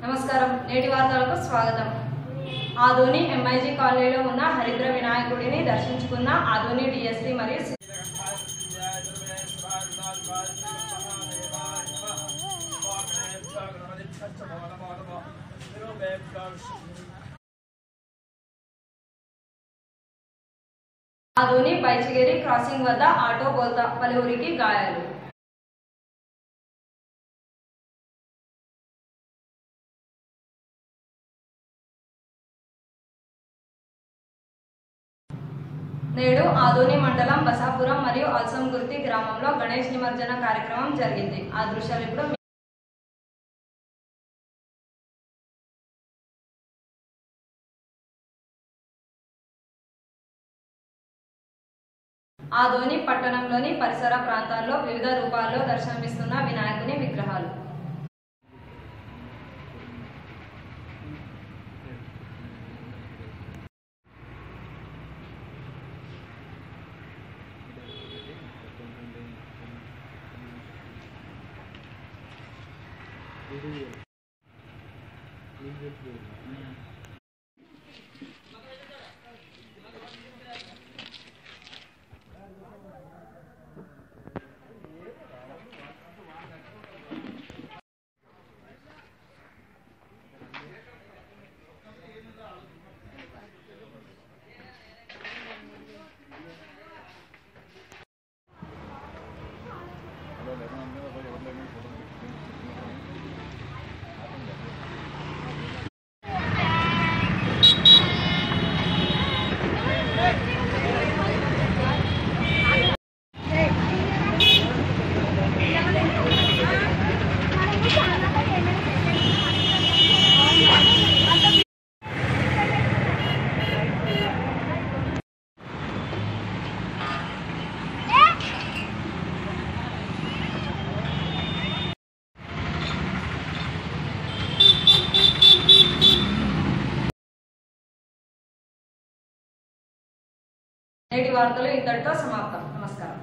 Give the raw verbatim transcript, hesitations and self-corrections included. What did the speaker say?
నమస్కారం. నేటి వార్తలకు స్వాగతం. ఆదోని ఎంఐజీ కాలనీలో ఉన్న హరిద్ర వినాయకుడిని దర్శించుకున్న ఆదోని డిఎస్పీ మరియు ఆదోని బైచిగేరి క్రాసింగ్ వద్ద ఆటో బోల్తా పలువురికి గాయాలు. నేడు ఆదోని మండలం బసాపురం మరియు అల్సంగుర్తి గ్రామంలో గణేష్ నిమజ్జన కార్యక్రమం జరిగింది. ఆ దృశ్యాలు ఇప్పుడు ఆదోని పట్టణంలోని పరిసర ప్రాంతాల్లో వివిధ రూపాల్లో దర్శనమిస్తున్న వినాయకుని విగ్రహాలు. నేటి వార్తలు ఇంతటితో సమాప్తం. నమస్కారం.